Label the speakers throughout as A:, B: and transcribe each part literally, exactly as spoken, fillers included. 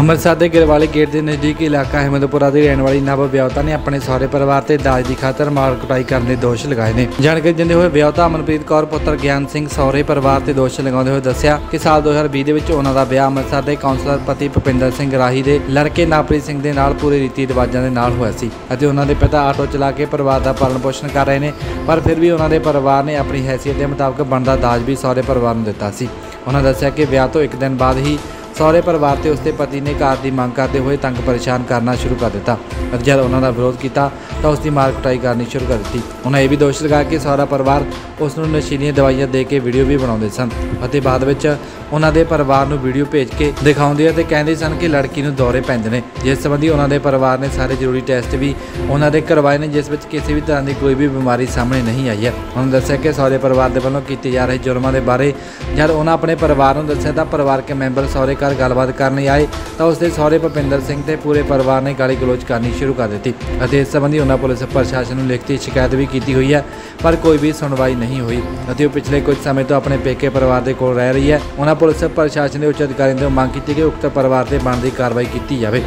A: ਅੰਮ੍ਰਿਤਸਰ ਦੇ ਗਿਰਵਾਲੀ ਗੇਟ ਦੇ ਨਜ਼ਦੀਕ ਇਲਾਕਾ ਅਹਿਮਦਪੁਰਾ ਦੀ ਰਹਿਣ ਵਾਲੀ ਨਵ ਵਿਆਹੁਤਾ ਨੇ ਆਪਣੇ ਸਹੁਰੇ ਪਰਿਵਾਰ ਤੇ ਦਾਜ ਦੀ ਖਾਤਰ ਮਾਰ ਕੁਟਾਈ ਕਰਨ ਦੇ ਦੋਸ਼ ਲਗਾਏ ਨੇ। ਜਾਣਕਾਰੀ ਦਿੰਦੇ ਹੋਏ ਵਿਆਹੁਤਾ ਅਮਨਪ੍ਰੀਤ ਕੌਰ ਪੁੱਤਰ ਗਿਆਨ ਸਿੰਘ ਸਹੁਰੇ ਪਰਿਵਾਰ ਤੇ ਦੋਸ਼ ਲਗਾਉਂਦੇ ਹੋਏ ਦੱਸਿਆ ਕਿ ਸਾਲ ਦੋ ਹਜ਼ਾਰ ਵੀਹ ਦੇ ਵਿੱਚ ਉਹਨਾਂ ਦਾ ਵਿਆਹ ਅੰਮ੍ਰਿਤਸਰ ਦੇ ਕਾਉਂਸਲਰ ਪਤੀ ਭੁਪਿੰਦਰ ਸਿੰਘ ਰਾਹੀ ਦੇ ਲੜਕੇ ਨਵਪ੍ਰੀਤ ਸਿੰਘ ਦੇ ਨਾਲ ਪੂਰੇ ਰੀਤੀ ਰਿਵਾਜਾਂ ਦੇ ਨਾਲ ਹੋਇਆ ਸੀ ਅਤੇ ਉਹਨਾਂ ਦੇ ਪਿਤਾ ਆਟੋ ਚਲਾ ਕੇ ਪਰਿਵਾਰ ਦਾ ਪਾਲਣ ਪੋਸ਼ਣ ਕਰ ਰਹੇ ਨੇ, ਪਰ ਫਿਰ ਵੀ ਉਹਨਾਂ ਦੇ ਪਰਿਵਾਰ ਨੇ ਆਪਣੀ ਹੈਸੀਅਤ ਦੇ ਮੁਤਾਬਕ ਬਣਦਾ ਦਾਜ ਵੀ ਸਹੁਰੇ ਪਰਿਵਾਰ ਨੂੰ ਦਿੱਤਾ ਸੀ। ਉਹਨਾਂ ਦੱਸਿਆ ਕਿ ਵਿਆਹ ਤੋਂ ਇੱਕ ਦਿਨ ਬਾਅਦ ਹੀ ਸਹੁਰੇ ਪਰਿਵਾਰ ਤੇ ਉਸਦੇ ਪਤੀ ਨੇ ਕਾਰ ਦੀ ਮੰਗ ਕਰਦੇ ਹੋਏ ਤੰਗ ਪਰੇਸ਼ਾਨ ਕਰਨਾ ਸ਼ੁਰੂ ਕਰ ਦਿੱਤਾ ਅਤੇ ਜਦ ਉਹਨਾਂ ਦਾ ਵਿਰੋਧ ਕੀਤਾ ਤਾਂ ਉਸ ਦੀ ਮਾਰ ਕੁਟਾਈ ਕਰਨੀ ਸ਼ੁਰੂ ਕਰ ਦਿੱਤੀ। ਉਹਨਾਂ ਇਹ ਵੀ ਦੋਸ਼ ਲਗਾਇਆ ਕਿ ਸਹੁਰਾ ਪਰਿਵਾਰ ਉਸ ਨੂੰ ਨਸ਼ੀਲੀਆਂ ਦਵਾਈਆਂ ਦੇ ਕੇ ਵੀਡੀਓ ਵੀ ਬਣਾਉਂਦੇ ਸਨ ਅਤੇ ਬਾਅਦ ਵਿੱਚ ਉਹਨਾਂ ਦੇ ਪਰਿਵਾਰ ਨੂੰ ਵੀਡੀਓ ਭੇਜ ਕੇ ਦਿਖਾਉਂਦੇ ਅਤੇ ਕਹਿੰਦੇ ਸਨ ਕਿ ਲੜਕੀ ਨੂੰ ਦੌਰੇ ਪੈਂਦੇ ਨੇ, ਜਿਸ ਸੰਬੰਧੀ ਉਹਨਾਂ ਦੇ ਪਰਿਵਾਰ ਨੇ ਸਾਰੇ ਜ਼ਰੂਰੀ ਟੈਸਟ ਵੀ ਉਹਨਾਂ ਦੇ ਕਰਵਾਏ ਨੇ, ਜਿਸ ਵਿੱਚ ਕਿਸੇ ਵੀ ਤਰ੍ਹਾਂ ਦੀ ਕੋਈ ਵੀ ਬਿਮਾਰੀ ਸਾਹਮਣੇ ਨਹੀਂ ਆਈ ਹੈ। ਉਹਨਾਂ ਦੱਸਿਆ ਕਿ ਸਹੁਰੇ ਪਰਿਵਾਰ ਦੇ ਵੱਲੋਂ ਕੀਤੇ ਜਾ ਰਹੇ ਜੁਰਮਾਂ ਦੇ ਬਾਰੇ ਜਦ ਉਹਨਾਂ ਆਪਣੇ ਪਰਿਵਾਰ ਨੂੰ ਦੱਸਿਆ ਤਾਂ ਪਰਿਵਾਰਕ ਮੈਂਬਰ ਸਹੁਰੇ ਘਰ ਗੱਲਬਾਤ ਕਰਨ ਲਈ ਆਏ ਤਾਂ ਉਸਦੇ ਸਹੁਰੇ ਭੁਪਿੰਦਰ ਸਿੰਘ ਤੇ ਪੂਰੇ ਪਰਿਵਾਰ ਨੇ ਗਾਲੀ ਗਲੋਚ ਕਰਨੀ ਸ਼ੁਰੂ ਕਰ ਦਿੱਤੀ ਅਤੇ ਇਸ ਸੰਬੰਧੀ ਉਹਨਾਂ ਪੁਲਿਸ ਪ੍ਰਸ਼ਾਸਨ ਨੂੰ ਲਿਖਤੀ ਸ਼ਿਕਾਇਤ ਵੀ ਕੀਤੀ ਹੋਈ ਹੈ, ਪਰ ਕੋਈ ਵੀ ਸੁਣਵਾਈ ਨਹੀਂ ਹੋਈ ਅਤੇ ਉਹ ਪਿਛਲੇ ਕੁਝ ਸਮੇਂ ਤੋਂ ਆਪਣੇ ਪੇਕੇ ਪਰਿਵਾਰ ਦੇ ਕੋਲ ਰਹਿ ਰਹੀ ਹੈ। ਉਹਨਾਂ ਪੁਲਿਸ ਪ੍ਰਸ਼ਾਸਨ ਦੇ ਉੱਚ ਅਧਿਕਾਰੀਆਂ ਤੋਂ ਮੰਗ ਕੀਤੀ ਕਿ ਉਕਤ ਪਰਿਵਾਰ ਤੇ ਬਣਦੀ ਕਾਰਵਾਈ ਕੀਤੀ ਜਾਵੇ।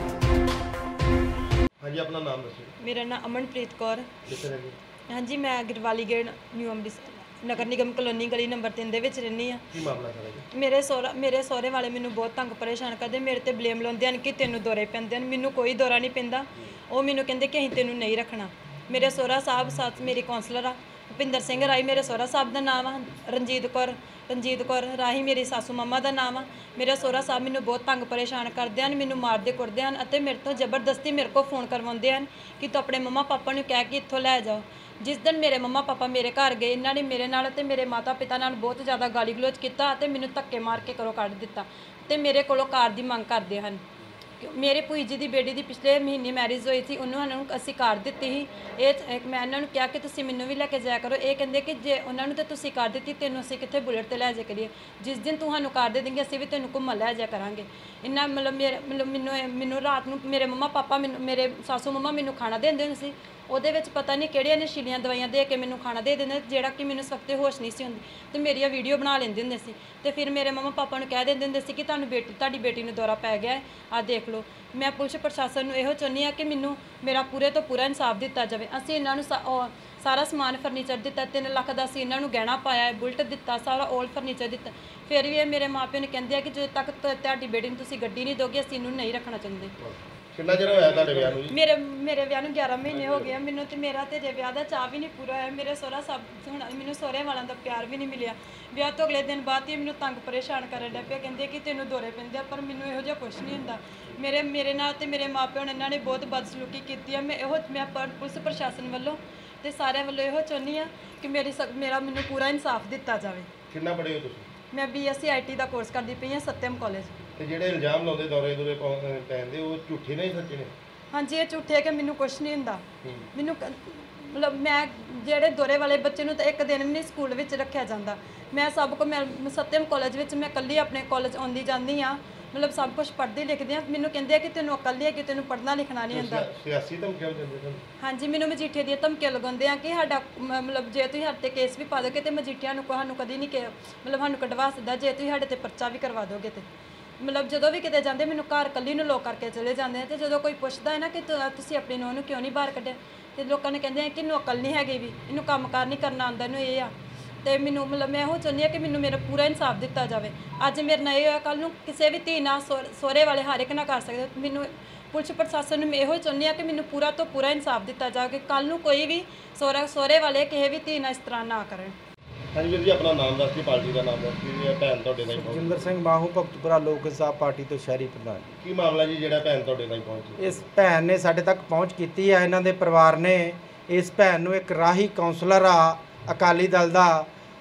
B: ਹਾਂਜੀ, ਆਪਣਾ ਨਾਮ ਦੱਸੋ।
C: ਮੇਰਾ ਨਾਮ ਅਮਨਪ੍ਰੀਤ ਕੌਰ।
B: ਕਿੱਥੇ ਰਹਿੰਦੇ?
C: ਹਾਂਜੀ, ਮੈਂ ਗਿਰਵਾਲੀ ਗੇਟ ਨਿਊ ਅੰਮ੍ਰਿਤਸਰ ਨਗਰ ਨਿਗਮ ਕਲੋਨੀ ਗਲੀ ਨੰਬਰ ਤਿੰਨ ਦੇ ਵਿੱਚ ਰਹਿੰਦੀ ਹਾਂ।
B: ਕੀ ਮਾਮਲਾ ਸਾਰਾ ਜੀ?
C: ਮੇਰੇ ਸਹੁਰਾ ਮੇਰੇ ਸਹੁਰੇ ਵਾਲੇ ਮੈਨੂੰ ਬਹੁਤ ਤੰਗ ਪਰੇਸ਼ਾਨ ਕਰਦੇ, ਮੇਰੇ ਤੇ ਬਲੇਮ ਲਾਉਂਦੇ ਹਨ ਕਿ ਤੈਨੂੰ ਦੌਰੇ ਪੈਂਦੇ ਹਨ। ਮੈਨੂੰ ਕੋਈ ਦੌਰਾ ਨਹੀਂ ਪੈਂਦਾ। ਉਹ ਮੈਨੂੰ ਕਹਿੰਦੇ ਕਿ ਅਸੀਂ ਤੈਨੂੰ ਨਹੀਂ ਰੱਖਣਾ। ਮੇਰੇ ਸਹੁਰਾ ਸਾਹਿਬ ਸੱਸ ਮੇਰੀ ਕਾਉਂਸਲਰ ਆ ਭੁਪਿੰਦਰ ਸਿੰਘ ਰਾਹੀ, ਮੇਰੇ ਸਹੁਰਾ ਸਾਹਿਬ ਦਾ ਨਾਮ ਆ ਰਣਜੀਤ ਕੌਰ ਰਣਜੀਤ ਕੌਰ ਰਾਹੀ ਮੇਰੀ ਸਾਸੂ ਮੰਮਾ ਦਾ ਨਾਮ ਆ। ਮੇਰੇ ਸਹੁਰਾ ਸਾਹਿਬ ਮੈਨੂੰ ਬਹੁਤ ਤੰਗ ਪਰੇਸ਼ਾਨ ਕਰਦੇ ਹਨ, ਮੈਨੂੰ ਮਾਰਦੇ ਕੁੱਟਦੇ ਹਨ ਅਤੇ ਮੇਰੇ ਤੋਂ ਜ਼ਬਰਦਸਤੀ ਮੇਰੇ ਕੋਲ ਫੋਨ ਕਰਵਾਉਂਦੇ ਹਨ ਕਿ ਤੂੰ ਆਪਣੇ ਮੰਮਾ ਪਾਪਾ ਨੂੰ ਕਹਿ ਕੇ ਇੱਥੋਂ ਲੈ ਜਾਓ। ਜਿਸ ਦਿਨ ਮੇਰੇ ਮੰਮਾ ਪਾਪਾ ਮੇਰੇ ਘਰ ਗਏ, ਇਹਨਾਂ ਨੇ ਮੇਰੇ ਨਾਲ ਅਤੇ ਮੇਰੇ ਮਾਤਾ ਪਿਤਾ ਨਾਲ ਬਹੁਤ ਜ਼ਿਆਦਾ ਗਾਲੀ ਗਲੋਚ ਕੀਤਾ ਅਤੇ ਮੈਨੂੰ ਧੱਕੇ ਮਾਰ ਕੇ ਘਰੋਂ ਕੱਢ ਦਿੱਤਾ ਅਤੇ ਮੇਰੇ ਕੋਲੋਂ ਕਾਰ ਦੀ ਮੰਗ ਕਰਦੇ ਹਨ। ਮੇਰੇ ਭੂਈ ਜੀ ਦੀ ਬੇਟੀ ਦੀ ਪਿਛਲੇ ਮਹੀਨੇ ਮੈਰਿਜ ਹੋਈ ਸੀ, ਉਹਨਾਂ ਨੂੰ ਅਸੀਂ ਕਾਰ ਦਿੱਤੀ ਸੀ। ਇਹ ਮੈਂ ਇਹਨਾਂ ਨੂੰ ਕਿਹਾ ਕਿ ਤੁਸੀਂ ਮੈਨੂੰ ਵੀ ਲੈ ਕੇ ਜਾਇਆ ਕਰੋ। ਇਹ ਕਹਿੰਦੇ ਕਿ ਜੇ ਉਹਨਾਂ ਨੂੰ ਤਾਂ ਤੁਸੀਂ ਕਾਰ ਦਿੱਤੀ, ਤੈਨੂੰ ਅਸੀਂ ਕਿੱਥੇ ਬੁਲਟ 'ਤੇ ਲੈ ਜਾ ਕਰੀਏ। ਜਿਸ ਦਿਨ ਤੁਹਾਨੂੰ ਕਾਰ ਦੇ ਦੇਂਗੇ ਅਸੀਂ ਵੀ ਤੈਨੂੰ ਘੁੰਮਣ ਲੈ ਜਾਇਆ ਕਰਾਂਗੇ। ਇੰਨਾ ਮਤਲਬ ਮੇਰੇ ਮਤਲਬ ਮੈਨੂੰ ਮੈਨੂੰ ਰਾਤ ਨੂੰ ਮੇਰੇ ਮੰਮਾ ਪਾਪਾ ਮੈਨੂੰ ਮੇਰੇ ਸਾਸੂ ਮੰਮਾ ਮੈਨੂੰ ਖਾਣਾ ਦਿੰਦੇ ਹੁੰਦੇ ਸੀ, ਉਹਦੇ ਵਿੱਚ ਪਤਾ ਨਹੀਂ ਕਿਹੜੀਆਂ ਨਸ਼ੀਲੀਆਂ ਦਵਾਈਆਂ ਦੇ ਕੇ ਮੈਨੂੰ ਖਾਣਾ ਦੇ ਦਿੰਦੇ, ਜਿਹੜਾ ਕਿ ਮੈਨੂੰ ਸਖਤੇ ਹੋਸ਼ ਨਹੀਂ ਸੀ ਹੁੰਦੀ ਅਤੇ ਮੇਰੀਆਂ ਵੀਡੀਓ ਬਣਾ ਲੈਂਦੇ ਹੁੰਦੇ ਸੀ ਅਤੇ ਫਿਰ ਮੇਰੇ ਮੰਮਾ ਪਾਪਾ ਨੂੰ ਕਹਿ ਦਿੰਦੇ ਹੁੰਦੇ ਸੀ ਕਿ ਤੁਹਾਨੂੰ ਬੇਟੀ ਤੁਹਾਡੀ ਬੇਟੀ ਨੂੰ ਦੌਰਾ ਪੈ ਗਿਆ ਹੈ, ਆਹ ਦੇਖ ਲਓ। ਮੈਂ ਪੁਲਿਸ ਪ੍ਰਸ਼ਾਸਨ ਨੂੰ ਇਹੋ ਚਾਹੁੰਦੀ ਹਾਂ ਕਿ ਮੈਨੂੰ ਮੇਰਾ ਪੂਰੇ ਤੋਂ ਪੂਰਾ ਇਨਸਾਫ ਦਿੱਤਾ ਜਾਵੇ। ਅਸੀਂ ਇਹਨਾਂ ਨੂੰ ਸਾਰਾ ਸਮਾਨ ਫਰਨੀਚਰ ਦਿੱਤਾ, ਤਿੰਨ ਲੱਖ ਦਾ ਅਸੀਂ ਇਹਨਾਂ ਨੂੰ ਗਹਿਣਾ ਪਾਇਆ, ਬੁਲਟ ਦਿੱਤਾ, ਸਾਰਾ ਓਲ ਫਰਨੀਚਰ ਦਿੱਤਾ। ਫਿਰ ਵੀ ਇਹ ਮੇਰੇ ਮਾਂ ਪਿਓ ਨੇ ਕਹਿੰਦੇ ਆ ਕਿ ਜਦੋਂ ਤੱਕ ਤੁਹਾਡੀ ਬੇਟੀ ਨੂੰ ਤੁਸੀਂ ਗੱਡੀ ਨਹੀਂ ਦੋਗੇ ਅਸੀਂ ਇਹਨੂੰ ਨਹੀਂ ਰੱਖਣਾ ਚਾਹੁੰਦੇ।
B: ਕਿੰਨਾ ਚਿਰ ਹੋਇਆ ਤੁਹਾਡੇ ਵਿਆਹ ਨੂੰ?
C: ਮੇਰੇ ਮੇਰੇ ਵਿਆਹ ਨੂੰ ਗਿਆਰਾਂ ਮਹੀਨੇ ਹੋ ਗਏ ਆ ਮੈਨੂੰ, ਤੇ ਮੇਰਾ ਤੇ ਜੇ ਵਿਆਹ ਦਾ ਚਾਅ ਵੀ ਨਹੀਂ ਪੂਰਾ ਹੋਇਆ। ਮੇਰੇ ਸਹੁਰਾ ਸਾਹਿਬ ਹੁਣ ਮੈਨੂੰ ਸਹੁਰੇ ਵਾਲਿਆਂ ਦਾ ਪਿਆਰ ਵੀ ਨਹੀਂ ਮਿਲਿਆ। ਵਿਆਹ ਤੋਂ ਅਗਲੇ ਦਿਨ ਬਾਅਦ ਹੀ ਮੈਨੂੰ ਤੰਗ ਪਰੇਸ਼ਾਨ ਕਰਨ ਲੱਗ ਪਿਆ, ਕਹਿੰਦੇ ਕਿ ਤੈਨੂੰ ਦੌਰੇ ਪੈਂਦੇ ਆ, ਪਰ ਮੈਨੂੰ ਇਹੋ ਜਿਹਾ ਕੁਛ ਨਹੀਂ ਹੁੰਦਾ। ਮੇਰੇ ਮੇਰੇ ਨਾਲ ਤੇ ਮੇਰੇ ਮਾਪਿਆਂ ਨੇ ਇਹਨਾਂ ਨੇ ਬਹੁਤ ਬਦਸਲੂਕੀ ਕੀਤੀ ਆ। ਮੈਂ ਇਹੋ ਮੈਂ ਪੁਲਿਸ ਪ੍ਰਸ਼ਾਸਨ ਵੱਲੋਂ ਤੇ ਸਾਰਿਆਂ ਵੱਲੋਂ ਇਹੋ ਚਾਹੁੰਦੀ ਆ ਕਿ ਮੇਰੀ ਮੇਰਾ ਮੈਨੂੰ ਪੂਰਾ ਇਨਸਾਫ ਦਿੱਤਾ ਜਾਵੇ।
B: ਕਿੰਨਾ ਪੜ੍ਹੇ ਹੋ ਤੁਸੀਂ?
C: ਮੈਂ B S C I T ਦਾ ਕੋਰਸ ਕਰਦੀ ਪਈ ਹਾਂ ਸਤਿਅਮ ਕਾਲਜ।
B: ਤੇ ਜਿਹੜੇ ਇਲਜ਼ਾਮ ਲਾਉਂਦੇ ਦੌਰੇ ਦੂਰੇ ਪੈਂਦੇ ਉਹ ਝੂਠੇ ਨੇ ਸੱਚੇ ਨੇ?
C: ਹਾਂਜੀ, ਇਹ ਝੂਠੇ ਹੈ ਕਿ ਮੈਨੂੰ ਕੁਛ ਨਹੀਂ ਹੁੰਦਾ। ਮੈਨੂੰ ਮਤਲਬ ਮੈਂ ਜਿਹੜੇ ਦੌਰੇ ਵਾਲੇ ਬੱਚੇ ਨੂੰ ਤਾਂ ਇੱਕ ਦਿਨ ਵੀ ਨਹੀਂ ਸਕੂਲ ਵਿੱਚ ਰੱਖਿਆ ਜਾਂਦਾ। ਮੈਂ ਸਭ ਕੁਝ ਮੈਂ ਸਤਿਅਮ ਕਾਲਜ ਵਿੱਚ ਮੈਂ ਇਕੱਲੀ ਆਪਣੇ ਕਾਲਜ ਆਉਂਦੀ ਜਾਂਦੀ ਹਾਂ, ਮਤਲਬ ਸਭ ਕੁਝ ਪੜ੍ਹਦੀ ਲਿਖਦੀ ਹਾਂ। ਮੈਨੂੰ ਕਹਿੰਦੇ ਆ ਕਿ ਤੈਨੂੰ ਅਕਲ ਨਹੀਂ ਹੈ ਕਿ ਤੈਨੂੰ ਪੜ੍ਹਨਾ ਲਿਖਣਾ ਨਹੀਂ ਹੁੰਦਾ।
B: ਸਿਆਸੀ ਧਮਕੀਆਂ ਦਿੰਦੇ ਤੁਹਾਨੂੰ? ਹਾਂਜੀ,
C: ਮੈਨੂੰ ਮਜੀਠੇ ਦੀਆਂ ਧਮਕੀਆਂ ਲਗਾਉਂਦੇ ਆ ਕਿ ਸਾਡਾ ਮਤਲਬ ਜੇ ਤੁਸੀਂ ਸਾਡੇ 'ਤੇ ਕੇਸ ਵੀ ਪਾ ਦੋਗੇ ਤਾਂ ਮਜੀਠਿਆਂ ਨੂੰ ਸਾਨੂੰ ਕਦੀ ਨਹੀਂ ਕਿ ਮਤਲਬ ਸਾਨੂੰ ਕਢਵਾ ਸਕਦਾ, ਜੇ ਤੁਸੀਂ ਸਾਡੇ 'ਤੇ ਪਰਚਾ ਵੀ ਕਰਵਾ ਦੋਗੇ ਤਾਂ। ਮਤਲਬ ਜਦੋਂ ਵੀ ਕਿਤੇ ਜਾਂਦੇ ਮੈਨੂੰ ਘਰ ਇਕੱਲੀ ਨੂੰ ਲੋਕ ਕਰਕੇ ਚਲੇ ਜਾਂਦੇ ਆ ਅਤੇ ਜਦੋਂ ਕੋਈ ਪੁੱਛਦਾ ਹੈ ਨਾ ਕਿ ਤੁਸੀਂ ਆਪਣੀ ਨੂੰਹ ਨੂੰ ਕਿਉਂ ਨਹੀਂ ਬਾਹਰ ਕੱਢਿਆ, ਅਤੇ ਲੋਕਾਂ ਨੇ ਕਹਿੰਦੇ ਆ ਕਿ ਇਹਨੂੰ ਅਕਲ ਨਹੀਂ ਹੈਗੀ, ਵੀ ਇਹਨੂੰ ਕੰਮ ਕਾਰ ਨਹੀਂ ਕਰਨਾ ਆਉਂਦਾ, ਇਹਨੂੰ ਇਹ ਆ। ਅਤੇ ਮੈਨੂੰ ਮਤਲਬ ਮੈਂ ਇਹੋ ਚਾਹੁੰਦੀ ਹਾਂ ਕਿ ਮੈਨੂੰ ਮੇਰਾ ਪੂਰਾ ਇਨਸਾਫ ਦਿੱਤਾ ਜਾਵੇ। ਅੱਜ ਮੇਰੇ ਨਾਲ ਇਹ ਹੋਇਆ, ਕੱਲ੍ਹ ਨੂੰ ਕਿਸੇ ਵੀ ਧੀ ਨਾਲ ਸਹੁਰੇ ਵਾਲੇ ਹਰ ਇੱਕ ਨਾਲ ਕਰ ਸਕਦੇ। ਮੈਨੂੰ ਪੁਲਿਸ ਪ੍ਰਸ਼ਾਸਨ ਨੂੰ ਮੈਂ ਇਹੋ ਚਾਹੁੰਦੀ ਹਾਂ ਕਿ ਮੈਨੂੰ ਪੂਰਾ ਤੋਂ ਪੂਰਾ ਇਨਸਾਫ ਦਿੱਤਾ ਜਾਵੇ, ਕੱਲ੍ਹ ਨੂੰ ਕੋਈ ਵੀ ਸਹੁਰਾ ਸਹੁਰੇ ਵਾਲੇ ਕਿਸੇ ਵੀ ਧੀ ਨਾਲ ਇਸ ਤਰ੍ਹਾਂ ਨਾ ਕਰਨ।
B: ਹਾਂਜੀ ਵੀਰ ਜੀ, ਆਪਣਾ ਨਾਮ ਦੱਸ ਕੇ ਪਾਰਟੀ ਦਾ ਨਾਮ ਦੱਸ ਕੇ। ਭੈਣ ਤੁਹਾਡੇ ਨਾਲ ਪਹੁੰਚੀ?
D: ਜਿੰਦਰ ਸਿੰਘ ਮਾਹੂ ਭਗਤਪੁਰਾ ਲੋਕ ਇਨਸਾਫ ਪਾਰਟੀ ਤੋਂ ਸ਼ਹਿਰੀ ਪ੍ਰਧਾਨ।
B: ਕੀ ਮਾਮਲਾ ਜੀ ਜਿਹੜਾ ਭੈਣ ਤੁਹਾਡੇ ਨਾਲ ਪਹੁੰਚੀ?
D: ਇਸ ਭੈਣ ਨੇ ਸਾਡੇ ਤੱਕ ਪਹੁੰਚ ਕੀਤੀ ਹੈ। ਇਹਨਾਂ ਦੇ ਪਰਿਵਾਰ ਨੇ ਇਸ ਭੈਣ ਨੂੰ ਇੱਕ ਰਾਹੀ ਕਾਉਂਸਲਰ ਆ ਅਕਾਲੀ ਦਲ ਦਾ,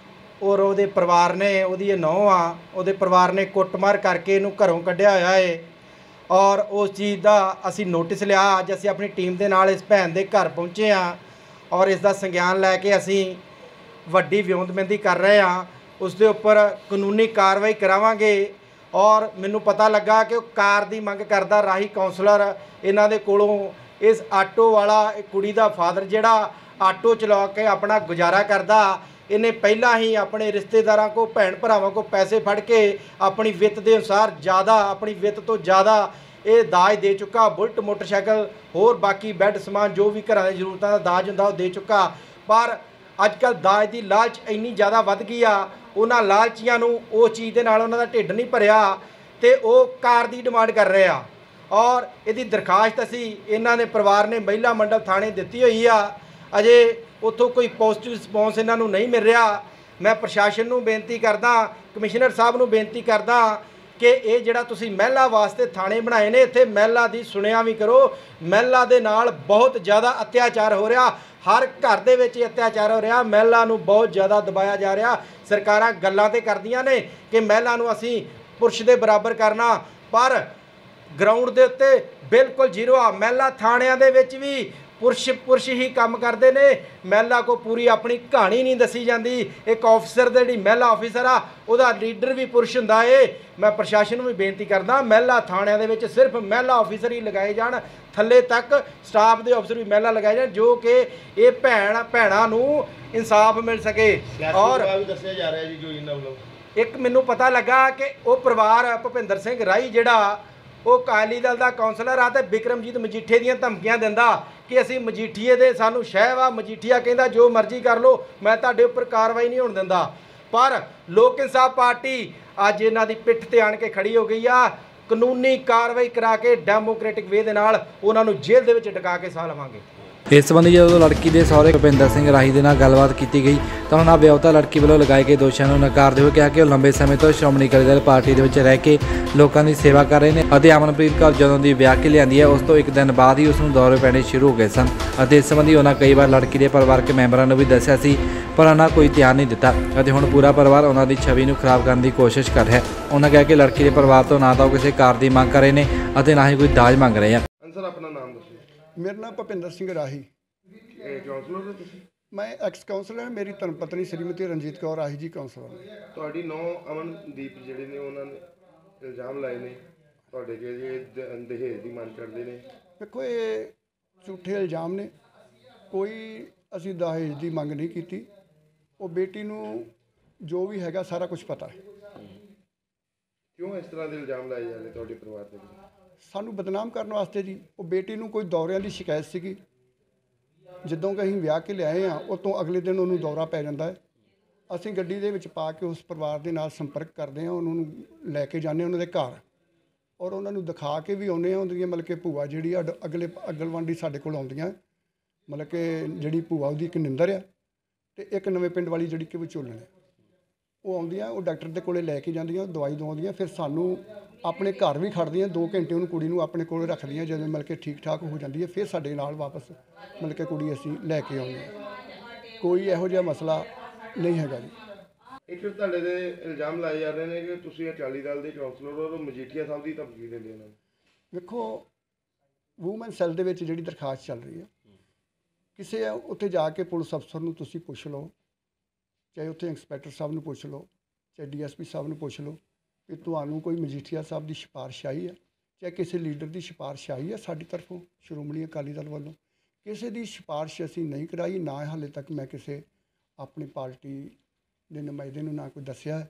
D: ਔਰ ਉਹਦੇ ਪਰਿਵਾਰ ਨੇ ਉਹਦੀ ਇਹ ਨੌਂ ਆ, ਉਹਦੇ ਪਰਿਵਾਰ ਨੇ ਕੁੱਟਮਾਰ ਕਰਕੇ ਇਹਨੂੰ ਘਰੋਂ ਕੱਢਿਆ ਹੋਇਆ ਏ ਔਰ ਉਸ ਚੀਜ਼ ਦਾ ਅਸੀਂ ਨੋਟਿਸ ਲਿਆ। ਅੱਜ ਅਸੀਂ ਆਪਣੀ ਟੀਮ ਦੇ ਨਾਲ ਇਸ ਭੈਣ ਦੇ ਘਰ ਪਹੁੰਚੇ ਹਾਂ ਔਰ ਇਸ ਦਾ ਸੰਗਿਆਨ ਲੈ ਕੇ ਅਸੀਂ ਵੱਡੀ ਵਿਉਂਤਬੰਦੀ ਕਰ ਰਹੇ ਹਾਂ। ਉਸ ਦੇ ਉੱਪਰ ਕਾਨੂੰਨੀ ਕਾਰਵਾਈ ਕਰਾਵਾਂਗੇ। ਔਰ ਮੈਨੂੰ ਪਤਾ ਲੱਗਾ ਕਿ ਉਹ ਕਾਰ ਦੀ ਮੰਗ ਕਰਦਾ ਰਾਹੀ ਕਾਉਂਸਲਰ ਇਹਨਾਂ ਦੇ ਕੋਲੋਂ। ਇਸ ਆਟੋ ਵਾਲਾ ਕੁੜੀ ਦਾ ਫਾਦਰ ਜਿਹੜਾ ਆਟੋ ਚਲਾ ਕੇ ਆਪਣਾ ਗੁਜ਼ਾਰਾ ਕਰਦਾ, ਇਹਨੇ ਪਹਿਲਾਂ ਹੀ ਆਪਣੇ ਰਿਸ਼ਤੇਦਾਰਾਂ ਕੋ ਭੈਣ ਭਰਾਵਾਂ ਕੋ ਪੈਸੇ ਫੜ ਕੇ ਆਪਣੀ ਵਿੱਤ ਦੇ ਅਨੁਸਾਰ ਜ਼ਿਆਦਾ ਆਪਣੀ ਵਿੱਤ ਤੋਂ ਜ਼ਿਆਦਾ ਇਹ ਦਾਜ ਦੇ ਚੁੱਕਾ। ਬੁਲਟ ਮੋਟਰਸਾਈਕਲ ਹੋਰ ਬਾਕੀ ਬੈੱਡ ਸਮਾਨ ਜੋ ਵੀ ਘਰਾਂ ਦੀ ਜ਼ਰੂਰਤਾਂ ਦਾ ਦਾਜ ਹੁੰਦਾ ਉਹ ਦੇ ਚੁੱਕਾ। ਪਰ ਅੱਜ ਕੱਲ੍ਹ ਦਾਜ ਦੀ ਲਾਲਚ ਇੰਨੀ ਜ਼ਿਆਦਾ ਵੱਧ ਗਈ ਆ, ਉਹਨਾਂ ਲਾਲਚੀਆਂ ਨੂੰ ਉਹ ਚੀਜ਼ ਦੇ ਨਾਲ ਉਹਨਾਂ ਦਾ ਢਿੱਡ ਨਹੀਂ ਭਰਿਆ ਤੇ ਉਹ ਕਾਰ ਦੀ ਡਿਮਾਂਡ ਕਰ ਰਹੇ ਆ। ਔਰ ਇਹਦੀ ਦਰਖਾਸਤ ਅਸੀਂ ਇਹਨਾਂ ਦੇ ਪਰਿਵਾਰ ਨੇ ਮਹਿਲਾ ਮੰਡਲ ਥਾਣੇ ਦਿੱਤੀ ਹੋਈ ਆ। ਅਜੇ ਉੱਥੋਂ ਕੋਈ ਪੋਜ਼ਿਟਿਵ ਰਿਸਪੌਂਸ ਇਹਨਾਂ ਨੂੰ ਨਹੀਂ ਮਿਲ ਰਿਹਾ। ਮੈਂ ਪ੍ਰਸ਼ਾਸਨ ਨੂੰ ਬੇਨਤੀ ਕਰਦਾ, ਕਮਿਸ਼ਨਰ ਸਾਹਿਬ ਨੂੰ ਬੇਨਤੀ ਕਰਦਾ ਕਿ ਇਹ ਜਿਹੜਾ ਤੁਸੀਂ ਮਹਿਲਾ ਵਾਸਤੇ ਥਾਣੇ ਬਣਾਏ ਨੇ, ਇੱਥੇ ਮਹਿਲਾ ਦੀ ਸੁਣਿਆ ਵੀ ਕਰੋ। ਮਹਿਲਾ ਦੇ ਨਾਲ ਬਹੁਤ ਜ਼ਿਆਦਾ ਅਤਿਆਚਾਰ ਹੋ ਰਿਹਾ, ਹਰ ਘਰ ਦੇ ਵਿੱਚ ਅਤਿਆਚਾਰ ਹੋ ਰਿਹਾ। ਮਹਿਲਾ ਨੂੰ ਬਹੁਤ ਜ਼ਿਆਦਾ ਦਬਾਇਆ ਜਾ ਰਿਹਾ। ਸਰਕਾਰਾਂ ਗੱਲਾਂ ਤੇ ਕਰਦੀਆਂ ਨੇ ਕਿ ਮਹਿਲਾ ਨੂੰ ਅਸੀਂ ਪੁਰਸ਼ ਦੇ ਬਰਾਬਰ ਕਰਨਾ, ਪਰ ਗਰਾਊਂਡ ਦੇ ਉੱਤੇ ਬਿਲਕੁਲ ਜ਼ੀਰੋ ਆ। ਮਹਿਲਾ ਥਾਣਿਆਂ ਦੇ ਵਿੱਚ ਵੀ ਪੁਰਸ਼ ਪੁਰਸ਼ ਹੀ ਕੰਮ ਕਰਦੇ ਨੇ। ਮਹਿਲਾ ਕੋ ਪੂਰੀ ਆਪਣੀ ਕਹਾਣੀ ਨਹੀਂ ਦੱਸੀ ਜਾਂਦੀ। ਇੱਕ ਆਫਿਸਰ ਦੇ ਜਿਹੜੀ ਮਹਿਲਾ ਆਫਿਸਰ ਆ ਉਹਦਾ ਲੀਡਰ ਵੀ ਪੁਰਸ਼ ਹੁੰਦਾ ਏ। ਮੈਂ ਪ੍ਰਸ਼ਾਸਨ ਨੂੰ ਵੀ ਬੇਨਤੀ ਕਰਦਾ, ਮਹਿਲਾ ਥਾਣਿਆਂ ਦੇ ਵਿੱਚ ਸਿਰਫ ਮਹਿਲਾ ਆਫਿਸਰ ਹੀ ਲਗਾਏ ਜਾਣ, ਥੱਲੇ ਤੱਕ ਸਟਾਫ ਦੇ ਅਫਸਰ ਵੀ ਮਹਿਲਾ ਲਗਾਏ ਜਾਣ, ਜੋ ਕਿ ਇਹ ਭੈਣ ਭੈਣਾਂ ਨੂੰ ਇਨਸਾਫ ਮਿਲ ਸਕੇ। ਔਰ
B: ਵੀ ਦੱਸਿਆ ਜਾ ਰਿਹਾ ਜੀ ਜੋ ਇਹਨਾਂ ਵੱਲੋਂ
D: ਇੱਕ ਮੈਨੂੰ ਪਤਾ ਲੱਗਾ ਕਿ ਉਹ ਪਰਿਵਾਰ ਭੁਪਿੰਦਰ ਸਿੰਘ ਰਾਈ ਜਿਹੜਾ ਉਹ ਅਕਾਲੀ ਦਲ ਦਾ ਕੌਂਸਲਰ ਆ ਤੇ ਬਿਕਰਮਜੀਤ ਮਜੀਠੀਏ ਦੀਆਂ ਧਮਕੀਆਂ ਦਿੰਦਾ ਕਿ ਅਸੀਂ ਮਜੀਠੀਏ ਦੇ ਸਾਨੂੰ ਸ਼ਹਿ ਵਾ। ਮਜੀਠੀਆ ਕਹਿੰਦਾ ਜੋ ਮਰਜ਼ੀ ਕਰ ਲਓ, ਮੈਂ ਤੁਹਾਡੇ ਉੱਪਰ ਕਾਰਵਾਈ ਨਹੀਂ ਹੋਣ ਦਿੰਦਾ। ਪਰ ਲੋਕ ਇਨਸਾਫ ਪਾਰਟੀ ਅੱਜ ਇਹਨਾਂ ਦੀ ਪਿੱਠ ਤੇ ਆਣ ਕੇ ਖੜੀ ਹੋ ਗਈ ਆ। ਕਾਨੂੰਨੀ ਕਾਰਵਾਈ ਕਰਾ ਕੇ ਡੈਮੋਕ੍ਰੈਟਿਕ ਵੇ ਦੇ ਨਾਲ ਉਹਨਾਂ ਨੂੰ ਜੇਲ੍ਹ ਦੇ ਵਿੱਚ ਡਕਾ ਕੇ ਸਾਹ ਲਵਾਂਗੇ।
A: ਇਸ ਸੰਬੰਧੀ ਜਦੋਂ ਲੜਕੀ ਦੇ ਸਹੁਰੇ ਭੁਪਿੰਦਰ ਸਿੰਘ ਰਾਹੀ ਦੇ ਨਾਲ ਗੱਲਬਾਤ ਕੀਤੀ ਗਈ ਤਾਂ ਉਹਨਾਂ ਵਿਆਹੁਤਾ ਲੜਕੀ ਵੱਲੋਂ ਲਗਾਏ ਗਏ ਦੋਸ਼ਾਂ ਨੂੰ ਨਕਾਰਦੇ ਹੋਏ ਕਿਹਾ ਕਿ ਉਹ ਲੰਬੇ ਸਮੇਂ ਤੋਂ ਸ਼੍ਰੋਮਣੀ ਅਕਾਲੀ ਦਲ ਪਾਰਟੀ ਦੇ ਵਿੱਚ ਰਹਿ ਕੇ ਲੋਕਾਂ ਦੀ ਸੇਵਾ ਕਰ ਰਹੇ ਨੇ ਅਤੇ ਅਮਨਪ੍ਰੀਤ ਕੌਰ ਜਦੋਂ ਦੀ ਵਿਆਹ ਕੇ ਲਿਆਂਦੀ ਹੈ ਉਸ ਤੋਂ ਇੱਕ ਦਿਨ ਬਾਅਦ ਹੀ ਉਸ ਨੂੰ ਦੌਰੇ ਪੈਣੇ ਸ਼ੁਰੂ ਹੋ ਗਏ ਸਨ ਅਤੇ ਇਸ ਸੰਬੰਧੀ ਉਹਨਾਂ ਕਈ ਵਾਰ ਲੜਕੀ ਦੇ ਪਰਿਵਾਰਕ ਮੈਂਬਰਾਂ ਨੂੰ ਵੀ ਦੱਸਿਆ ਸੀ, ਪਰ ਉਹਨਾਂ ਕੋਈ ਧਿਆਨ ਨਹੀਂ ਦਿੱਤਾ ਅਤੇ ਹੁਣ ਪੂਰਾ ਪਰਿਵਾਰ ਉਹਨਾਂ ਦੀ ਛਵੀ ਨੂੰ ਖਰਾਬ ਕਰਨ ਦੀ ਕੋਸ਼ਿਸ਼ ਕਰ ਰਿਹਾ ਹੈ। ਉਹਨਾਂ ਕਿਹਾ ਕਿ ਲੜਕੀ ਦੇ ਪਰਿਵਾਰ ਤੋਂ ਨਾ ਤਾਂ ਉਹ ਕਿਸੇ ਕਾਰ ਦੀ ਮੰਗ ਕਰ ਰਹੇ ਨੇ ਅਤੇ ਨਾ ਹੀ ਕੋਈ ਦਾਜ ਮੰਗ ਰਹੇ ਹਨ।
B: ਸਰ ਆਪਣਾ ਨਾਮ ਦੱਸੋ।
E: ਮੇਰਾ ਨਾਮ ਭੁਪਿੰਦਰ ਸਿੰਘ ਰਾਹੀ,
B: ਕਾਉਂਸਲਰ ਹੋ ਤੁਸੀਂ?
E: ਮੈਂ ਐਕਸ ਕਾਉਂਸਲਰ ਹਾਂ। ਮੇਰੀ ਧਰਮ ਪਤਨੀ ਸ਼੍ਰੀਮਤੀ ਰਣਜੀਤ ਕੌਰ ਰਾਹੀ ਜੀ ਕਾਉਂਸਲਰ ਨੇ।
B: ਤੁਹਾਡੀ ਨੌ ਅਮਨਦੀਪ ਜਿਹੜੇ ਨੇ ਉਹਨਾਂ ਨੇ ਇਲਜ਼ਾਮ ਲਾਏ ਨੇ ਤੁਹਾਡੇ ਕਿ ਇਹ ਦਹੇਜ ਦੀ ਮੰਗ ਕਰਦੇ ਨੇ।
E: ਦੇਖੋ ਇਹ ਝੂਠੇ ਇਲਜ਼ਾਮ ਨੇ, ਕੋਈ ਅਸੀਂ ਦਹੇਜ ਦੀ ਮੰਗ ਨਹੀਂ ਕੀਤੀ। ਉਹ ਬੇਟੀ ਨੂੰ ਜੋ ਵੀ ਹੈਗਾ ਸਾਰਾ ਕੁਝ ਪਤਾ ਹੈ।
B: ਕਿਉਂ ਇਸ ਤਰ੍ਹਾਂ ਦੇ ਇਲਜ਼ਾਮ ਲਾਏ ਜਾ ਰਹੇ ਤੁਹਾਡੇ ਪਰਿਵਾਰ ਦੇ ਵਿੱਚ?
E: ਸਾਨੂੰ ਬਦਨਾਮ ਕਰਨ ਵਾਸਤੇ ਜੀ। ਉਹ ਬੇਟੀ ਨੂੰ ਕੋਈ ਦੌਰਿਆਂ ਦੀ ਸ਼ਿਕਾਇਤ ਸੀਗੀ, ਜਦੋਂ ਕਿ ਅਸੀਂ ਵਿਆਹ ਕੇ ਲਿਆਏ ਹਾਂ ਉਹ ਤੋਂ ਅਗਲੇ ਦਿਨ ਉਹਨੂੰ ਦੌਰਾ ਪੈ ਜਾਂਦਾ ਹੈ। ਅਸੀਂ ਗੱਡੀ ਦੇ ਵਿੱਚ ਪਾ ਕੇ ਉਸ ਪਰਿਵਾਰ ਦੇ ਨਾਲ ਸੰਪਰਕ ਕਰਦੇ ਹਾਂ, ਉਹਨਾਂ ਨੂੰ ਲੈ ਕੇ ਜਾਂਦੇ ਉਹਨਾਂ ਦੇ ਘਰ ਔਰ ਉਹਨਾਂ ਨੂੰ ਦਿਖਾ ਕੇ ਵੀ ਆਉਂਦੇ ਹਾਂ। ਉਹਦੀਆਂ ਮਤਲਬ ਕਿ ਭੂਆ ਜਿਹੜੀ ਆ ਅਗਲੇ ਅਗਲਵਾਂਡੀ ਸਾਡੇ ਕੋਲ ਆਉਂਦੀਆਂ, ਮਤਲਬ ਕਿ ਜਿਹੜੀ ਭੂਆ ਉਹਦੀ ਇੱਕ ਨਿੰਦਰ ਆ ਅਤੇ ਇੱਕ ਨਵੇਂ ਪਿੰਡ ਵਾਲੀ ਜਿਹੜੀ ਕਿ ਵਿਚੋਲਣ ਹੈ, ਉਹ ਆਉਂਦੀਆਂ, ਉਹ ਡਾਕਟਰ ਦੇ ਕੋਲ ਲੈ ਕੇ ਜਾਂਦੀਆਂ, ਦਵਾਈ ਦਵਾਉਂਦੀਆਂ, ਫਿਰ ਸਾਨੂੰ ਆਪਣੇ ਘਰ ਵੀ ਖੜ੍ਹਦੀਆਂ। ਦੋ ਘੰਟੇ ਉਹਨੂੰ ਕੁੜੀ ਨੂੰ ਆਪਣੇ ਕੋਲ ਰੱਖਦੀਆਂ, ਜਦੋਂ ਮਤਲਬ ਕਿ ਠੀਕ ਠਾਕ ਹੋ ਜਾਂਦੀ ਹੈ ਫਿਰ ਸਾਡੇ ਨਾਲ ਵਾਪਸ ਮਤਲਬ ਕਿ ਕੁੜੀ ਅਸੀਂ ਲੈ ਕੇ ਆਉਂਦੇ ਹਾਂ। ਕੋਈ ਇਹੋ ਜਿਹਾ ਮਸਲਾ ਨਹੀਂ ਹੈਗਾ ਜੀ।
B: ਇੱਕ ਤੁਹਾਡੇ ਦੇ ਇਲਜ਼ਾਮ ਲਾਏ ਜਾ ਰਹੇ ਨੇ ਕਿ ਤੁਸੀਂ ਅਕਾਲੀ ਦਲ ਦੇ ਕਾਉਂਸਲਰ ਹੋ, ਮਜੀਠੀਆ ਸਾਹਿਬ ਦੀ ਧਮਕੀ ਦਿੰਦੇ ਉਹਨਾਂ ਨੂੰ।
E: ਵੇਖੋ ਵੂਮਨ ਸੈੱਲ ਦੇ ਵਿੱਚ ਜਿਹੜੀ ਦਰਖਾਸਤ ਚੱਲ ਰਹੀ ਹੈ, ਕਿਸੇ ਉੱਥੇ ਜਾ ਕੇ ਪੁਲਿਸ ਅਫਸਰ ਨੂੰ ਤੁਸੀਂ ਪੁੱਛ ਲਓ, ਚਾਹੇ ਉੱਥੇ ਇੰਸਪੈਕਟਰ ਸਾਹਿਬ ਨੂੰ ਪੁੱਛ ਲਓ, ਚਾਹੇ ਡੀ ਐਸ ਪੀ ਸਾਹਿਬ ਨੂੰ ਪੁੱਛ ਲਓ ਕਿ ਤੁਹਾਨੂੰ ਕੋਈ ਮਜੀਠੀਆ ਸਾਹਿਬ ਦੀ ਸਿਫਾਰਿਸ਼ ਆਈ ਹੈ, ਚਾਹੇ ਕਿਸੇ ਲੀਡਰ ਦੀ ਸਿਫਾਰਿਸ਼ ਆਈ ਹੈ ਸਾਡੀ ਤਰਫੋਂ ਸ਼੍ਰੋਮਣੀ ਅਕਾਲੀ ਦਲ ਵੱਲੋਂ। ਕਿਸੇ ਦੀ ਸਿਫਾਰਿਸ਼ ਅਸੀਂ ਨਹੀਂ ਕਰਾਈ, ਨਾ ਹਾਲੇ ਤੱਕ ਮੈਂ ਕਿਸੇ ਆਪਣੀ ਪਾਰਟੀ ਦੇ ਨੁਮਾਇੰਦੇ ਨੂੰ ਨਾ ਕੋਈ ਦੱਸਿਆ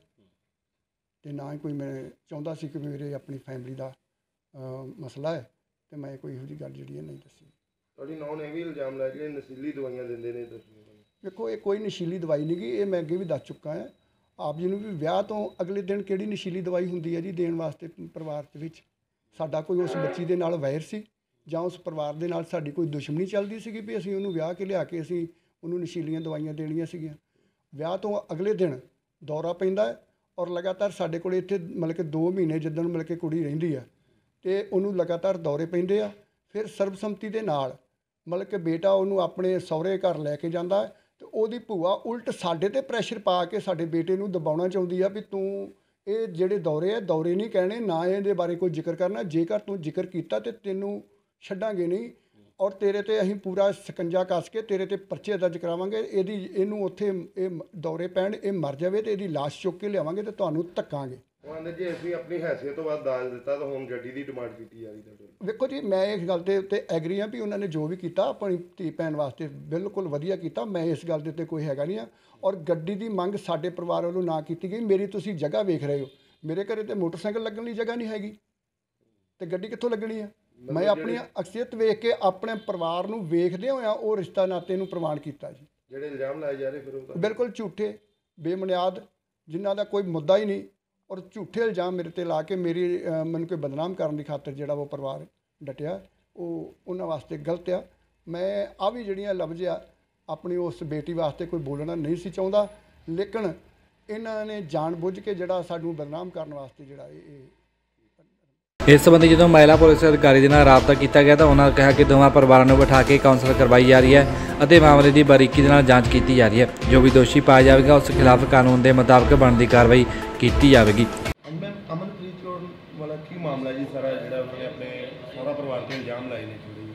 E: ਅਤੇ ਨਾ ਹੀ ਕੋਈ ਮੈਂ ਚਾਹੁੰਦਾ ਸੀ ਕਿ ਮੇਰੇ ਆਪਣੀ ਫੈਮਿਲੀ ਦਾ ਮਸਲਾ ਹੈ ਅਤੇ ਮੈਂ ਕੋਈ ਇਹੋ ਜਿਹੀ ਗੱਲ ਜਿਹੜੀ ਹੈ ਨਹੀਂ ਦੱਸੀ।
B: ਤੁਹਾਡੀ ਨੌਂ ਨੇ ਵੀ ਇਲਜ਼ਾਮ ਲਾਇਆ ਕਿ ਨਸ਼ੀਲੀ ਦਵਾਈਆਂ ਦਿੰਦੇ ਨੇ ਤੁਸੀਂ।
E: ਦੇਖੋ ਇਹ ਕੋਈ ਨਸ਼ੀਲੀ ਦਵਾਈ ਨਹੀਂ ਗੀ, ਇਹ ਮੈਂ ਅੱਗੇ ਵੀ ਦੱਸ ਚੁੱਕਾ ਹਾਂ ਆਪ ਜੀ ਨੂੰ ਵੀ। ਵਿਆਹ ਤੋਂ ਅਗਲੇ ਦਿਨ ਕਿਹੜੀ ਨਸ਼ੀਲੀ ਦਵਾਈ ਹੁੰਦੀ ਹੈ ਜੀ ਦੇਣ ਵਾਸਤੇ ਪਰਿਵਾਰ ਦੇ ਵਿੱਚ? ਸਾਡਾ ਕੋਈ ਉਸ ਬੱਚੀ ਦੇ ਨਾਲ ਵੈਰ ਸੀ ਜਾਂ ਉਸ ਪਰਿਵਾਰ ਦੇ ਨਾਲ ਸਾਡੀ ਕੋਈ ਦੁਸ਼ਮਣੀ ਚੱਲਦੀ ਸੀਗੀ ਵੀ ਅਸੀਂ ਉਹਨੂੰ ਵਿਆਹ ਕੇ ਲਿਆ ਕੇ ਅਸੀਂ ਉਹਨੂੰ ਨਸ਼ੀਲੀਆਂ ਦਵਾਈਆਂ ਦੇਣੀਆਂ ਸੀਗੀਆਂ? ਵਿਆਹ ਤੋਂ ਅਗਲੇ ਦਿਨ ਦੌਰਾ ਪੈਂਦਾ ਹੈ ਔਰ ਲਗਾਤਾਰ ਸਾਡੇ ਕੋਲ ਇੱਥੇ ਮਤਲਬ ਕਿ ਦੋ ਮਹੀਨੇ ਜਿੱਦਣ ਮਤਲਬ ਕਿ ਕੁੜੀ ਰਹਿੰਦੀ ਆ ਅਤੇ ਉਹਨੂੰ ਲਗਾਤਾਰ ਦੌਰੇ ਪੈਂਦੇ ਆ। ਫਿਰ ਸਰਬਸੰਮਤੀ ਦੇ ਨਾਲ ਮਤਲਬ ਕਿ ਬੇਟਾ ਉਹਨੂੰ ਆਪਣੇ ਸਹੁਰੇ ਘਰ ਲੈ ਕੇ ਜਾਂਦਾ ਅਤੇ ਉਹਦੀ ਭੂਆ ਉਲਟ ਸਾਡੇ 'ਤੇ ਪ੍ਰੈਸ਼ਰ ਪਾ ਕੇ ਸਾਡੇ ਬੇਟੇ ਨੂੰ ਦਬਾਉਣਾ ਚਾਹੁੰਦੀ ਆ ਵੀ ਤੂੰ ਇਹ ਜਿਹੜੇ ਦੌਰੇ ਆ ਦੌਰੇ ਨਹੀਂ ਕਹਿਣੇ, ਨਾ ਇਹਦੇ ਬਾਰੇ ਕੋਈ ਜ਼ਿਕਰ ਕਰਨਾ, ਜੇਕਰ ਤੂੰ ਜ਼ਿਕਰ ਕੀਤਾ ਤਾਂ ਤੈਨੂੰ ਛੱਡਾਂਗੇ ਨਹੀਂ ਔਰ ਤੇਰੇ 'ਤੇ ਅਸੀਂ ਪੂਰਾ ਸਕੰਜਾ ਕੱਸ ਕੇ ਤੇਰੇ 'ਤੇ ਪਰਚੇ ਦਰਜ ਕਰਾਵਾਂਗੇ। ਇਹਦੀ ਇਹਨੂੰ ਉੱਥੇ ਇਹ ਦੌਰੇ ਪੈਣ, ਇਹ ਮਰ ਜਾਵੇ ਅਤੇ ਇਹਦੀ ਲਾਸ਼ ਚੁੱਕ ਕੇ ਲਿਆਵਾਂਗੇ ਅਤੇ ਤੁਹਾਨੂੰ ਧੱਕਾਂਗੇ।
B: ਉਹਨਾਂ ਨੇ ਜੇ ਅਸੀਂ ਆਪਣੀ ਹੈਸੀਅਤ ਤੋਂ ਬਾਅਦ ਦਾਜ ਦਿੱਤਾ ਤਾਂ ਹੁਣ ਗੱਡੀ ਦੀ ਡਿਮਾਂਡ ਕੀਤੀ ਜਾ ਰਹੀ ਤੁਹਾਡੇ ਵੱਲੋਂ।
E: ਵੇਖੋ ਜੀ, ਮੈਂ ਇਸ ਗੱਲ ਦੇ ਉੱਤੇ ਐਗਰੀ ਹਾਂ ਵੀ ਉਹਨਾਂ ਨੇ ਜੋ ਵੀ ਕੀਤਾ ਆਪਣੀ ਧੀ ਭੈਣ ਵਾਸਤੇ ਬਿਲਕੁਲ ਵਧੀਆ ਕੀਤਾ। ਮੈਂ ਇਸ ਗੱਲ ਦੇ ਉੱਤੇ ਕੋਈ ਹੈਗਾ ਨਹੀਂ ਆ। ਔਰ ਗੱਡੀ ਦੀ ਮੰਗ ਸਾਡੇ ਪਰਿਵਾਰ ਵੱਲੋਂ ਨਾ ਕੀਤੀ ਗਈ। ਮੇਰੀ ਤੁਸੀਂ ਜਗ੍ਹਾ ਵੇਖ ਰਹੇ ਹੋ, ਮੇਰੇ ਘਰੇ ਤੇ ਮੋਟਰਸਾਈਕਲ ਲੱਗਣ ਲਈ ਜਗ੍ਹਾ ਨਹੀਂ ਹੈਗੀ ਤੇ ਗੱਡੀ ਕਿੱਥੋਂ ਲੱਗਣੀ ਆ। ਮੈਂ ਆਪਣੀ ਅਕਸੀਅਤ ਵੇਖ ਕੇ ਆਪਣੇ ਪਰਿਵਾਰ ਨੂੰ ਵੇਖਦੇ ਹੋਇਆ ਉਹ ਰਿਸ਼ਤਾ ਨਾਤੇ ਨੂੰ ਪ੍ਰਵਾਨ ਕੀਤਾ ਜੀ।
B: ਜਿਹੜੇ ਇਲਜ਼ਾਮ ਲਾਏ ਜਾ ਰਹੇ ਫਿਰ ਉਹ
E: ਬਿਲਕੁਲ ਝੂਠੇ, ਬੇਬੁਨਿਆਦ, ਜਿਨ੍ਹਾਂ ਦਾ ਕੋਈ ਮੁੱਦਾ ਹੀ ਨਹੀਂ, ਔਰ ਝੂਠੇ ਇਲਜ਼ਾਮ ਮੇਰੇ ਤੇ ਲਾ ਕੇ ਮੇਰੀ ਮੈਨੂੰ ਕੋਈ ਬਦਨਾਮ ਕਰਨ ਦੀ ਖਾਤਰ ਜਿਹੜਾ ਉਹ ਪਰਿਵਾਰ ਡਟਿਆ, ਉਹ ਉਹਨਾਂ ਵਾਸਤੇ ਗਲਤ ਆ। ਮੈਂ ਆ ਵੀ ਜਿਹੜੀਆਂ ਲਫ਼ਜ਼ ਆ ਆਪਣੀ ਉਸ ਬੇਟੀ ਵਾਸਤੇ ਕੋਈ ਬੋਲਣਾ ਨਹੀਂ ਸੀ ਚਾਹੁੰਦਾ, ਲੇਕਿਨ ਇਹਨਾਂ ਨੇ ਜਾਣ ਬੁੱਝ ਕੇ ਜਿਹੜਾ ਸਾਨੂੰ ਬਦਨਾਮ ਕਰਨ ਵਾਸਤੇ ਜਿਹੜਾ ਇਹ
A: ਇਸ ਸੰਬੰਧੀ ਜਦੋਂ ਮਹਿਲਾ ਪੁਲਿਸ ਅਧਿਕਾਰੀ ਦੇ ਨਾਲ ਰਾਬਤਾ ਕੀਤਾ ਗਿਆ ਤਾਂ ਉਹਨਾਂ ਕਿਹਾ ਕਿ ਦੋਵਾਂ ਪਰਿਵਾਰਾਂ ਨੂੰ ਬਿਠਾ ਕੇ ਕਾਉਂਸਲ ਕਰਵਾਈ ਜਾ ਰਹੀ ਹੈ ਅਤੇ ਮਾਮਲੇ ਦੀ ਬਾਰੀਕੀ ਦੇ ਨਾਲ ਜਾਂਚ ਕੀਤੀ ਜਾ ਰਹੀ ਹੈ। ਜੋ ਵੀ ਦੋਸ਼ੀ ਪਾਇਆ ਜਾਵੇਗਾ ਉਸ ਖਿਲਾਫ ਕਾਨੂੰਨ ਦੇ ਮੁਤਾਬਕ ਬਣਦੀ ਕਾਰਵਾਈ ਕੀਤੀ ਜਾਵੇਗੀ।
B: ਮੈਮ ਅਮਨਪ੍ਰੀਤ ਕੌਰ ਵਾਲਾ ਕੀ ਮਾਮਲਾ ਜੀ ਸਾਰਾ ਜਿਹੜਾ ਉਹਨੇ ਆਪਣੇ ਸਹੁਰਾ ਪਰਿਵਾਰ ਤੇ ਇਲਜ਼ਾਮ ਲਾਏ ਨੇ?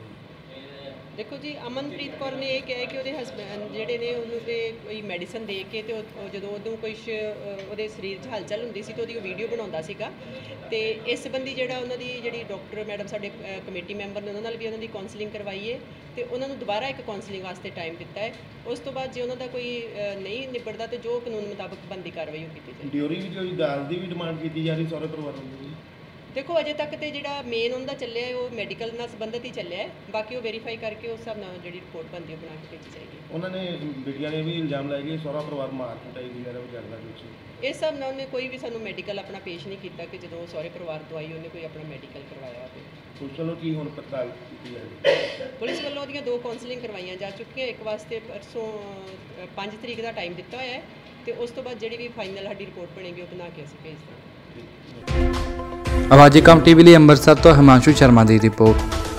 F: देखो जी, अमनप्रीत कौर ने यह कहा कि ਉਹਦੇ ਹਸਬੈਂਡ ਜਿਹੜੇ ਨੇ ਉਹਨੂੰ ਤੇ ਕੋਈ ਮੈਡੀਸਨ ਦੇ ਕੇ ਤੇ ਉਹ ਜਦੋਂ ਉਹਨੂੰ ਕੋਈ ਉਹਦੇ ਸਰੀਰ 'ਚ ਹਲਚਲ ਹੁੰਦੀ ਸੀ ਤੇ ਉਹਦੀ ਉਹ ਵੀਡੀਓ ਬਣਾਉਂਦਾ ਸੀਗਾ ਤੇ ਇਸ ਸੰਬੰਧੀ ਜਿਹੜਾ ਉਹਨਾਂ ਦੀ ਜਿਹੜੀ ਡਾਕਟਰ ਮੈਡਮ ਸਾਡੇ ਕਮੇਟੀ ਮੈਂਬਰ ਨੇ ਉਹਨਾਂ ਨਾਲ ਵੀ ਉਹਨਾਂ ਦੀ ਕਾਉਂਸਲਿੰਗ ਕਰਵਾਈ ਹੈ ਤੇ ਉਹਨਾਂ ਨੂੰ ਦੁਬਾਰਾ ਇੱਕ ਕਾਉਂਸਲਿੰਗ ਵਾਸਤੇ ਟਾਈਮ ਦਿੱਤਾ ਹੈ। ਉਸ ਤੋਂ ਬਾਅਦ ਜੇ ਉਹਨਾਂ ਦਾ ਕੋਈ ਨਹੀਂ ਨਿਬੜਦਾ ਤੇ ਜੋ ਕਾਨੂੰਨ ਮੁਤਾਬਕ ਬਣਦੀ ਕਾਰਵਾਈ ਉਹ ਕੀਤੀ ਜਾਏਗੀ।
B: ਡਿਊਰੀ ਵੀ ਜੋ ਦਾਜ ਦੀ ਵੀ ਡਿਮਾਂਡ ਕੀਤੀ ਜਾ ਰਹੀ ਸਹੁਰੇ ਪਰਿਵਾਰ ਵੱਲੋਂ?
F: ਦੇਖੋ ਅਜੇ ਤੱਕ ਤੇ ਜਿਹੜਾ ਮੇਨ ਉਹਨਾਂ ਦਾ ਚੱਲਿਆ ਹੈ ਉਹ ਮੈਡੀਕਲ ਨਾਲ ਸੰਬੰਧਿਤ ਹੀ ਚੱਲਿਆ ਹੈ, ਬਾਕੀ ਉਹ ਵੈਰੀਫਾਈ ਕਰਕੇ ਉਸ ਹਿਸਾਬ ਨਾਲ ਜਿਹੜੀ ਰਿਪੋਰਟ ਬਣਦੀ ਉਹ ਬਣਾ ਕੇ ਭੇਜੀ ਜਾਏਗੀ।
B: ਉਹਨਾਂ ਨੇ ਬੇਟੀਆਂ ਨੇ ਵੀ ਇਲਜ਼ਾਮ ਲਾਏ ਕਿ ਸਹੁਰਾ ਪਰਿਵਾਰ ਮਾਰ ਕੁਟਾਈ ਵਗੈਰਾ ਵੀ ਕਰਦਾ ਕੁਛ।
F: ਇਸ ਹਿਸਾਬ ਨਾਲ ਉਹਨੇ ਕੋਈ ਵੀ ਸਾਨੂੰ ਮੈਡੀਕਲ ਆਪਣਾ ਪੇਸ਼ ਨਹੀਂ ਕੀਤਾ ਕਿ ਜਦੋਂ ਸਹੁਰੇ ਪਰਿਵਾਰ ਤੋਂ ਆਈ ਉਹਨੇ ਕੋਈ ਆਪਣਾ ਮੈਡੀਕਲ ਕਰਵਾਇਆ ਹੋਵੇ।
B: ਪੁਲਿਸ ਵੱਲੋਂ ਕੀ ਹੁਣ ਪੜਤਾਲ ਕੀਤੀ ਜਾਏਗੀ?
F: ਪੁਲਿਸ ਵੱਲੋਂ ਉਹਦੀਆਂ ਦੋ ਕਾਉਂਸਲਿੰਗ ਕਰਵਾਈਆਂ ਜਾ ਚੁੱਕੀਆਂ, ਇੱਕ ਵਾਸਤੇ ਪਰਸੋਂ ਪੰਜ ਤਰੀਕ ਦਾ ਟਾਈਮ ਦਿੱਤਾ ਹੋਇਆ ਹੈ ਤੇ ਉਸ ਤੋਂ ਬਾਅਦ ਜਿਹੜੀ ਵੀ ਫਾਈਨਲ ਸਾਡੀ ਰਿਪੋਰਟ ਬਣੇਗੀ ਉਹ ਬਣਾ ਕੇ ਅਸੀਂ ਭੇਜ ਦਾਂਗੇ।
A: ਆਵਾਜ਼ੀ ਕਮ ਟੀਵੀ ਲਈ ਅੰਮ੍ਰਿਤਸਰ ਤੋਂ ਹਿਮਾਂਸ਼ੂ ਸ਼ਰਮਾ ਦੀ ਰਿਪੋਰਟ।